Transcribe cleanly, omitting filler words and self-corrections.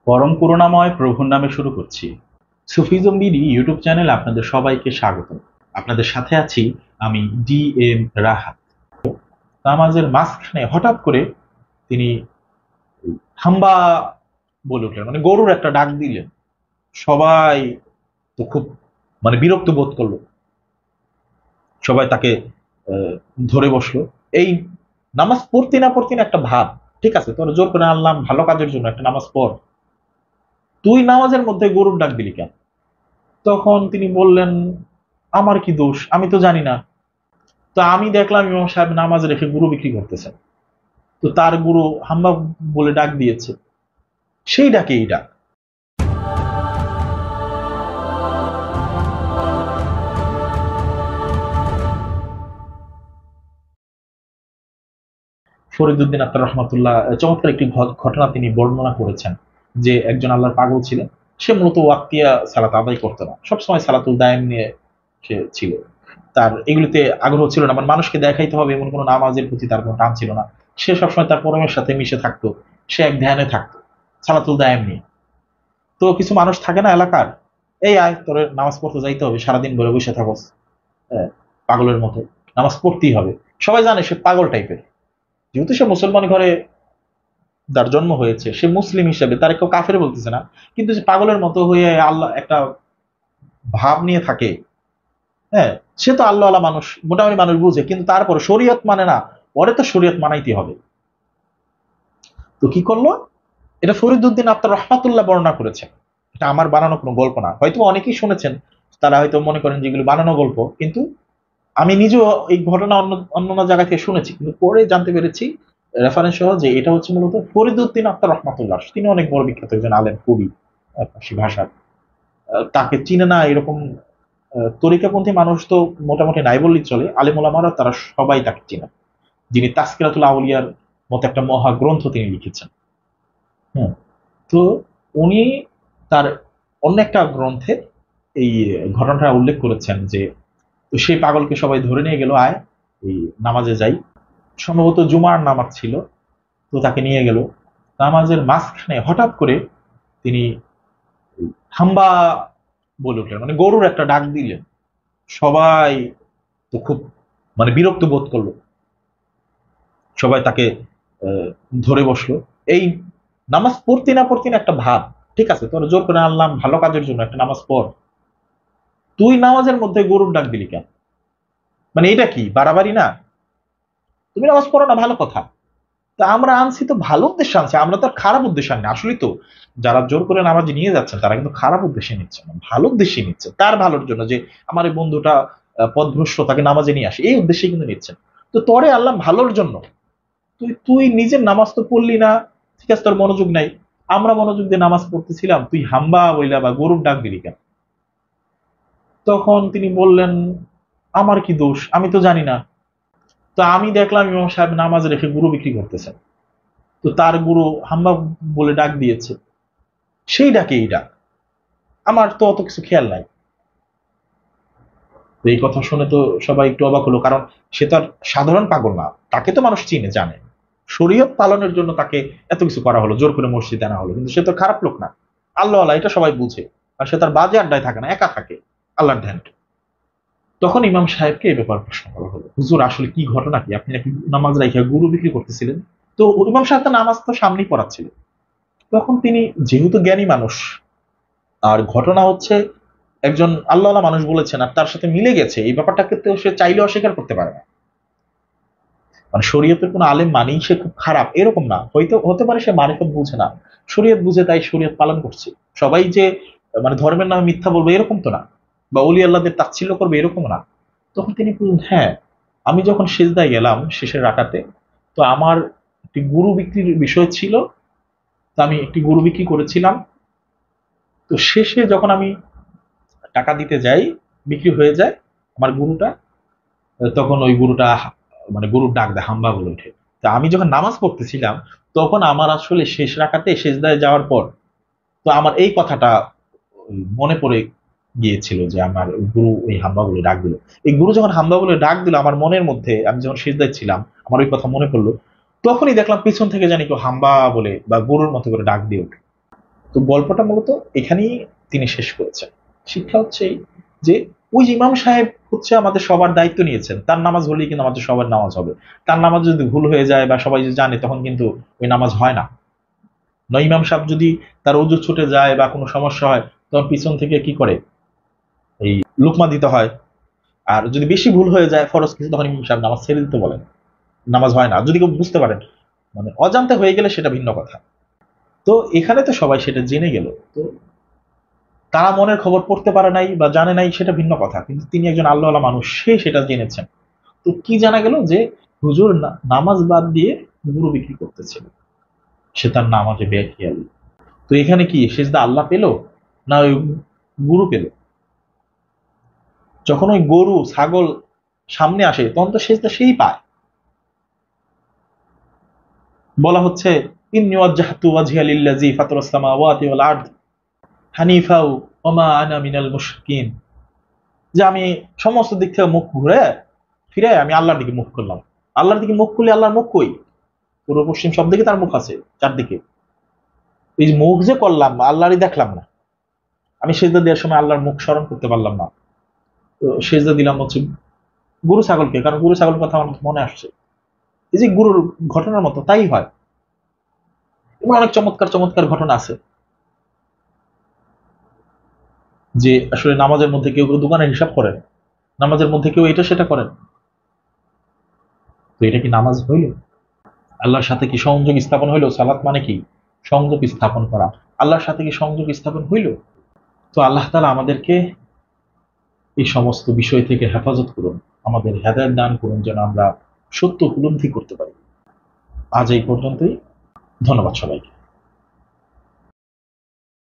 পরম করুণাময় প্রভুর নামে শুরু করছি। সুফিজম বিডি ইউটিউব চ্যানেলে আপনাদের সবাইকে স্বাগত। আপনাদের সাথে আছি আমি DM রাহাত। নামাজের মাঝখানে হঠাৎ করে তিনি হাম্বা বলে উঠলেন, মানে গরুর একটা ডাক দিলেন। সবাই তো খুব বিরক্ত বোধ করলো। সবাই তাকে ধরে বসলো। এই নামাজ পড়তে না পড়তে না একটা ভাব, ঠিক আছে তোর জোর করে আনলাম ভালো কাজের জন্য, একটা নামাজ পড়, তুই নামাজের মধ্যে গরুর ডাক দিলি কেন? তখন তিনি বললেন, আমার কি দোষ, আমি তো জানি না। তো আমি দেখলাম ইমাম সাহেব নামাজ রেখে গুরু বিক্রি করতেছেন, তো তার গুরু হাম্বা বলে ডাক দিয়েছে, সেই ডাকে এই ডাক। ফরিদউদ্দিন আত্মার রহমাতুল্লাহ চমৎকার একটি ঘটনা তিনি বর্ণনা করেছেন, যে একজন আল্লাহর পাগল ছিলেন। সে মূলত ওয়াক্তিয়া সালাত আদায় করতো না, সবসময় সালাতুল দায়েম নিয়ে সে ছিল। তার এগুলিতে আগ্রহ ছিল না, মানে মানুষকে দেখাইতে হবে এমন কোনো নামাজের প্রতি তার কোনো টান ছিল না। সে সবসময় তার পরমের সাথে মিশে থাকতো, সে এক ধ্যানে থাকতো সালাতুল দায়েম নিয়ে। তো কিছু মানুষ থাকে না এলাকার, এই আয় তোর নামাজ পড়তে যাইতে হবে, সারাদিন ভরে বসে থাকস পাগলের মতো, নামাজ পড়তেই হবে। সবাই জানে সে পাগল টাইপের, যেহেতু সে মুসলমান ঘরে তার জন্ম হয়েছে, সে মুসলিম হিসেবে তার কেউ কাফের বলতেছে না, কিন্তু যে পাগলের মতো হয়ে আল্লাহ একটা ভাব নিয়ে থাকে। হ্যাঁ, সে তো আল্লাহ আল্লাহ মানুষ, মোটামুটি মানুষ বুঝে, কিন্তু তারপর শরীয়ত মানে না, পরে তো শরীয়ত মানাইতে হবে। তো কি করলো, এটা ফরিদউদ্দিন আত্মার রহমাতুল্লাহ বর্ণনা করেছেন। এটা আমার বানানো কোনো গল্প না, হয়তো অনেকেই শুনেছেন, তারা হয়তো মনে করেন যেগুলো বানানো গল্প, কিন্তু আমি নিজেও এই ঘটনা অন্য অন্য জায়গা থেকে শুনেছি, কিন্তু পরে জানতে পেরেছি রেফারেন্স সহ যে এটা হচ্ছে মূলত ফরিদউদ্দিন আত্মার রহমাতুল্লাহ। তিনি অনেক বড় বিখ্যাত একজন আলেম, কবি, ফার্সি ভাষার। তাকে চিনে না এরকম তরিকাপন্থী মানুষ তো মোটামুটি নাই বললেই চলে, আলেম ওলামারা তারা সবাই তাকে চিনে, যিনি তাসকিরাতুল আউলিয়ার মতো একটা মহাগ্রন্থ তিনি লিখেছেন। হুম। তো উনি তার অন্য একটা গ্রন্থে এই ঘটনাটা উল্লেখ করেছেন যে, তো সেই পাগলকে সবাই ধরে নিয়ে গেল, আয় এই নামাজে যাই। সম্ভবত জুমার নামাজ ছিল, তো তাকে নিয়ে গেল। নামাজের মাঝখানে হঠাৎ করে তিনি হাম্বা বলে উঠলেন, মানে গরুর একটা ডাক দিলেন। সবাই তো খুব বিরক্ত বোধ করলো। সবাই তাকে আহ, ধরে বসলো। এই নামাজ পড়তে না পড়তে না একটা ভাব, ঠিক আছে তোর জোর করে আনলাম ভালো কাজের জন্য, একটা নামাজ পড়, তুই নামাজের মধ্যে গরুর ডাক দিলি কেন? মানে এটা কি বাড়াবাড়ি না? তুমি নামাজ পড়ো না, ভালো কথা। তা আমরা আনছি তো ভালো উদ্দেশ্যে আনছি, আমরা তো আর খারাপ উদ্দেশ্যে আনি না। আসলে তো যারা জোর করে নামাজ নিয়ে যাচ্ছেন তারা কিন্তু খারাপ উদ্দেশ্যে নিচ্ছে না, ভালো উদ্দেশ্যে নিচ্ছে, তার ভালোর জন্য, যে আমার এই বন্ধুটা পথভ্রষ্ট, তাকে নামাজে নিয়ে আসে, এই উদ্দেশ্যে কিন্তু নিচ্ছেন। তো তরে আল্লাহ ভালোর জন্য, তুই তুই নিজের নামাজ তো পড়লি না, ঠিক আছে তোর মনোযোগ নাই, আমরা মনোযোগ দিয়ে নামাজ পড়তেছিলাম, তুই হাম্বা বইলা বা গরুর ডাক দিলি কেন? তখন তিনি বললেন, আমার কি দোষ, আমি তো জানি না। তো আমি দেখলাম ইমাম সাহেব নামাজ রেখে গুরু বিক্রি করতেছেন, তো তার গুরু হাম্বা বলে ডাক দিয়েছে, সেই ডাকে এই ডাক। আমার তো অত কিছু খেয়াল নাই। তো এই কথা শুনে তো সবাই একটু অবাক হলো, কারণ সে তো আর সাধারণ পাগল না, তাকে তো মানুষ চিনে জানে। শরীয়ত পালনের জন্য তাকে এত কিছু করা হলো, জোর করে মসজিদে আনা হলো, কিন্তু সে তো খারাপ লোক না, আল্লাহ আল্লাহ এটা সবাই বুঝে। আর সে তার বাজে আড্ডায় থাকে না, একা থাকে আল্লাহর ধ্যান। তখন ইমাম সাহেবকে এই ব্যাপার প্রশ্ন করা হলো, হুজুর আসলে কি ঘটনা কি, আপনি নাকি নামাজ রাইখা গুরু বিক্রি করতেছিলেন? তো ইমাম সাহেব তো নামাজ তো সামনেই পড়াচ্ছিল। তখন তিনি, যেহেতু জ্ঞানী মানুষ, আর ঘটনা হচ্ছে একজন আল্লাহওয়ালা মানুষ বলেছেন আর তার সাথে মিলে গেছে, এই ব্যাপারটাকে তো সে চাইলে অস্বীকার করতে পারে না। মানে শরীয়তের কোনো আলেম মানেই সে খুব খারাপ এরকম না, হয়তো হতে পারে সে মারিফত বুঝে না, শরীয়ত বুঝে তাই শরীয়ত পালন করছে। সবাই যে ধর্মের নামে মিথ্যা বলবে এরকম তো না, বা অলি আল্লাহদের তাচ্ছিল্য করবে এরকম না। তখন তিনি বললেন, হ্যাঁ, আমি যখন সেজদায় গেলাম শেষের রাকাতে, তো আমার একটি গুরু বিক্রির বিষয় ছিল, তো আমি একটি গুরু বিক্রি করেছিলাম। তো শেষে যখন আমি টাকা দিতে যাই, বিক্রি হয়ে যায় আমার গুরুটা, তখন ওই গুরুটা গরুর ডাক দেয়, হাম্বা বলে ওঠে। তা আমি যখন নামাজ পড়তেছিলাম, তখন আমার আসলে শেষ রাকাতে সেজদায় যাওয়ার পর, তো আমার এই কথাটা মনে পড়ে গিয়েছিল যে আমার গুরু ওই হাম্বা বলে ডাক দিল। এই গুরু যখন হাম্বা বলে ডাক দিল, আমার মনের মধ্যে, আমি যখন সেজদায় ছিলাম, আমার ওই কথা মনে পড়লো। তখনই দেখলাম পিছন থেকে জানি কেউ হাম্বা বলে বা গরুর মতো করে ডাক দিয়ে ওঠে। তো গল্পটা মূলত এখানেই তিনি শেষ করেছেন। শিক্ষা হচ্ছে এই যে ওই যে ইমাম সাহেব হচ্ছে আমাদের সবার দায়িত্ব নিয়েছেন, তার নামাজ হলেই কিন্তু আমাদের সবার নামাজ হবে। তার নামাজ যদি ভুল হয়ে যায় বা সবাই যদি জানে, তখন কিন্তু ওই নামাজ হয় না। নয় ইমাম সাহেব যদি তার ওযু ছুটে যায় বা কোনো সমস্যা হয়, তখন পিছন থেকে কি করে, এই লুকমা দিতে হয়। আর যদি বেশি ভুল হয়ে যায় ফরজ কিছু, তখন ইমাম সাহেব নামাজ ছেড়ে দিতে বলেন, নামাজ হয় না। যদি কেউ বুঝতে পারেন, মানে অজান্তে হয়ে গেলে সেটা ভিন্ন কথা। তো এখানে তো সবাই সেটা জেনে গেল। তো তারা মনের খবর পড়তে পারে নাই বা জানে নাই, সেটা ভিন্ন কথা, কিন্তু তিনি একজন আল্লাহওয়ালা মানুষ, সে সেটা জেনেছেন। তো কি জানা গেল যে হুজুর নামাজ বাদ দিয়ে গুরু বিক্রি করতেছিল, সে তার নামাজে বেখেয়াল। তো এখানে কি সেজদা আল্লাহ পেল না ওই গুরু পেল? যখন ওই গরু ছাগল সামনে আসে, তখন তো সেজদা সেই পায়। বলা হচ্ছে ইন্নী ওয়াজ্জাহতু ওয়াজহিয়া লিল্লাযী ফাতারাস সামাওয়াতি ওয়াল আরদ হানিফা ওয়া মা আনা মিনাল মুশরিকিন, যে আমি সমস্ত দিক থেকে মুখ ঘুরে ফিরে আমি আল্লাহর দিকে মুখ করলাম। আল্লাহর দিকে মুখ করলে আল্লাহর মুখ কই? পূর্ব পশ্চিম সব দিকে তার মুখ আছে, চারদিকে। এই যে মুখ যে করলাম, আল্লাহরই দেখলাম না। আমি সেজদা দেওয়ার সময় আল্লাহর মুখ স্মরণ করতে পারলাম না। তো সেজদা দিলাম হচ্ছে গরু ছাগলকে, কারণ গরু ছাগল কথা আমার মনে আসছে। এই যে গুরুর ঘটনার মতো তাই হয়। এবং অনেক চমৎকার চমৎকার ঘটনা আছে, যে আসলে নামাজের মধ্যে কেউ কেউ দোকানের হিসাব করেন, নামাজের মধ্যে কেউ এটা সেটা করেন। তো এটা কি নামাজ হইল? আল্লাহর সাথে কি সংযোগ স্থাপন হইল? সালাত মানে কি? সংযোগ স্থাপন করা। আল্লাহর সাথে কি সংযোগ স্থাপন হইল? তো আল্লাহ তাআলা আমাদেরকে এই সমস্ত বিষয় থেকে হেফাজত করুন, আমাদের হেদায়েত দান করুন, যেন আমরা সত্য উপলব্ধি করতে পারি। আজ এই পর্যন্তই। ধন্যবাদ সবাইকে।